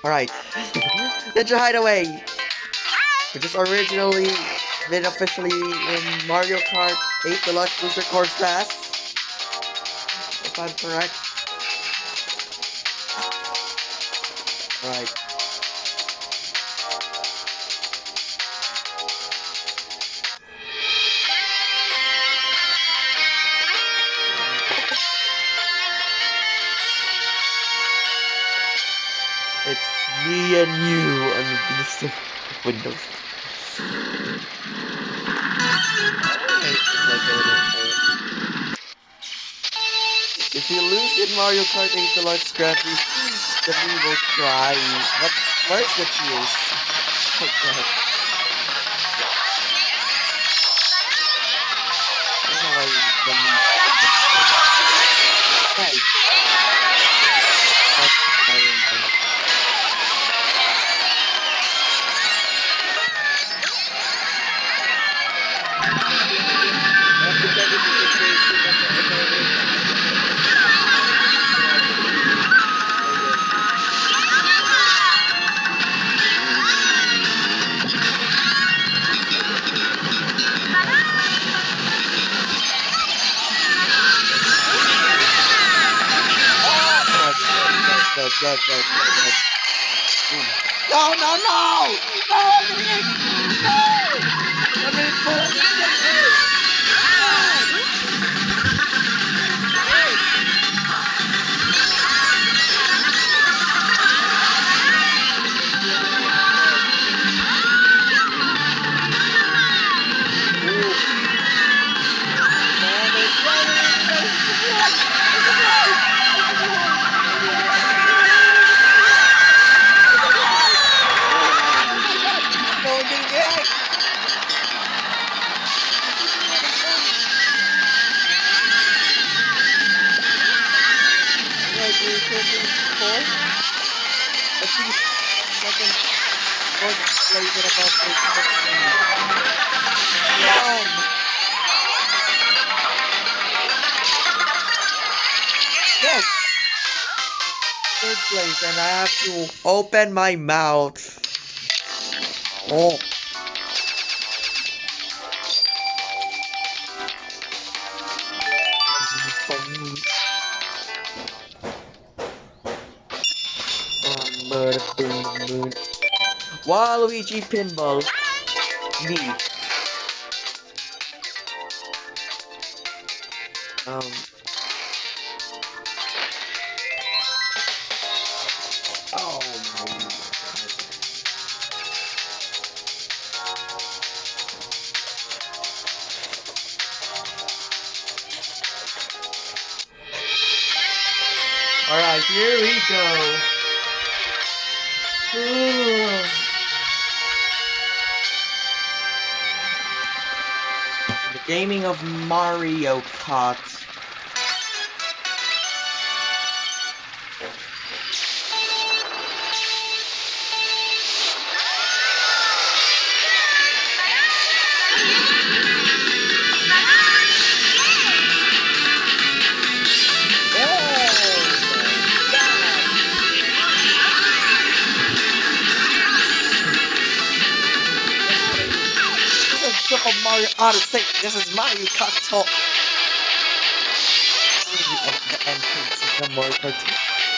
Alright. Ninja Hideaway! Which is originally been officially in Mario Kart 8 Deluxe Booster Course Pass. If I'm correct. Right. It's me and you on the beast of Windows. If you lose in Mario Kart 8 Deluxe Grand Prix, then we will cry. But where's the tears? Oh god. I don't know why the right. That's Mario now. Not because it is a crazy, but Good. No, no, no! No, Dominic! No! Dominic, Yes! Third place, and I have to open my mouth. Oh. Waluigi Pinball V. Um. Oh my god. Alright, here we go. The gaming of Mario Kart. Super Mario Odyssey. This is Mario Kart Talk. The entrance of the Mario Kart.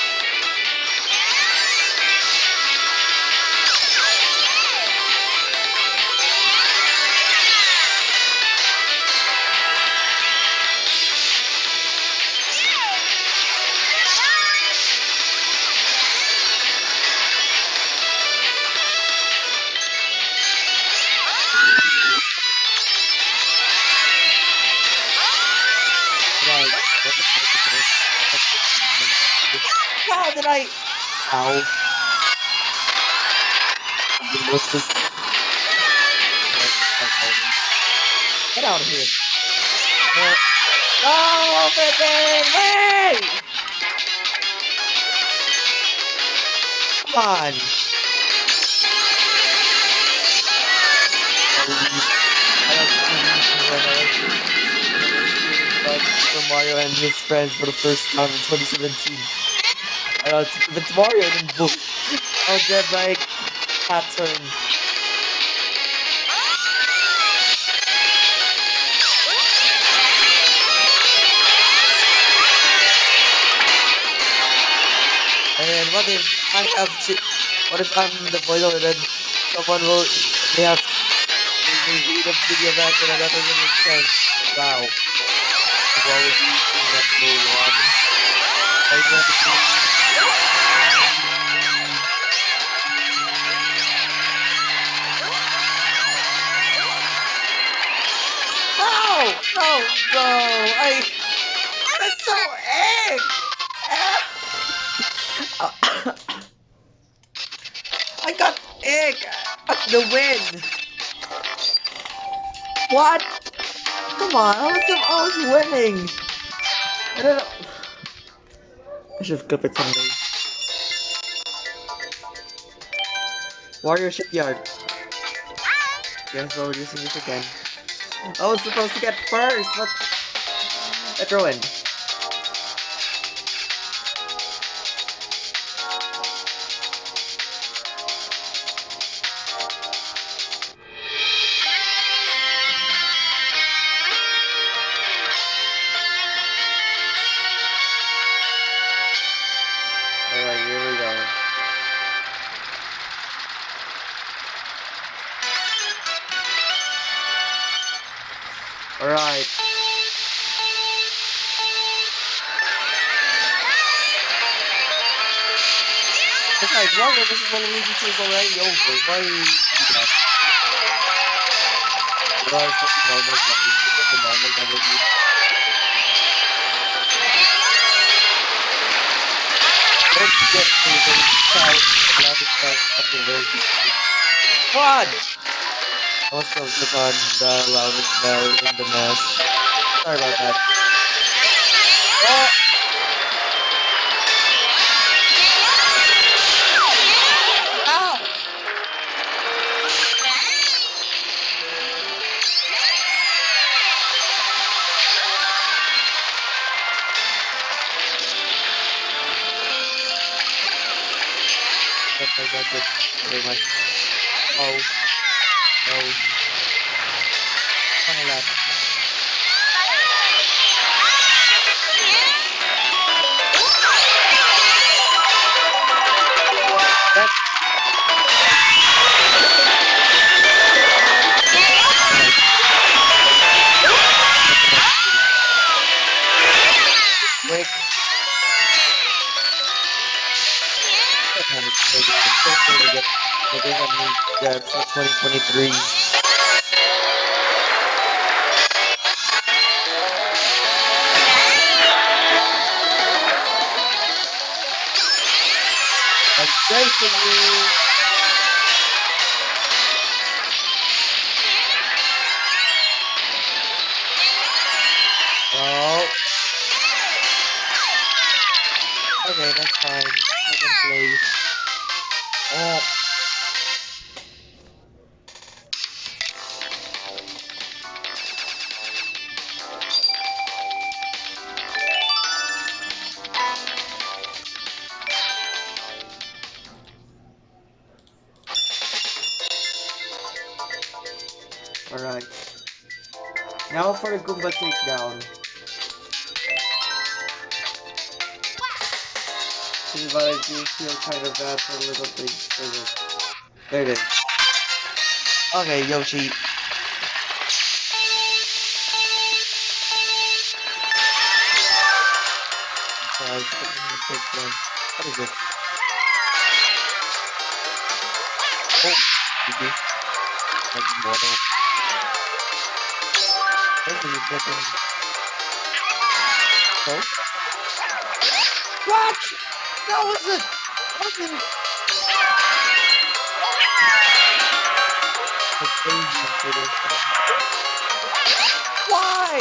How did I? Ow. What's this? Get out of here. No, freaking wait! Come on. Super Mario and his friends for the first time in 2017. I know, if it's Mario, then boom. Algebraic pattern. And what if I have to, what if I'm the voiceover and then someone will, they have, they read a video back and that doesn't make sense. Wow. Quality number one. No! No! No! That's so egg! I got egg! The win! What? Come on, I was winning! I don't know. I should have kept it someday. Warrior Shipyard. Guess we're using this again. I was supposed to get first, but it ruined. Alright, here we go. Alright. Besides, Water vs. Waluigi 2 is already over. Why do that? Well, it's just a normal W. It's just a normal W. Don't get to the loudest part of the world. What? I was focused on the loudest bell in the mess. Sorry about that. Oh! Ow! Yep, I got it. Very much. Oh. No. On a lap. That's quick. That's 2023. That's great for you. Oh. Okay, that's fine. Second place. Oh. Alright. Now for the Goomba takedown. This is what I do feel kind of bad for little things. There it is. Okay, Yoshi. Sorry, take one. What is it? Oh, GG. That's water. Thank you, second. Oh? What? That was it! Fucking... That's crazy for this one. Why?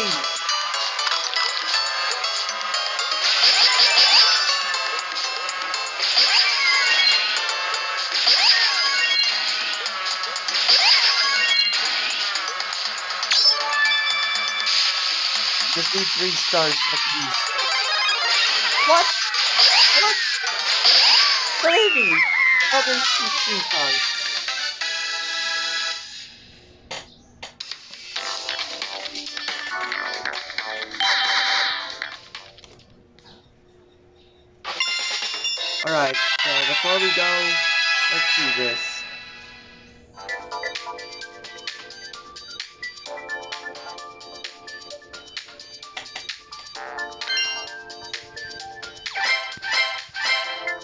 Just need 3 stars at least. What? What? Crazy! Other three stars. Alright, so before we go, let's see this.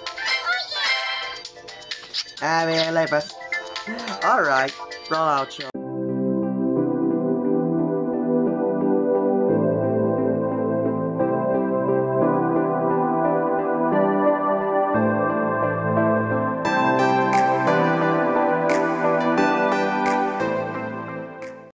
I mean, like, but alright, roll out, show.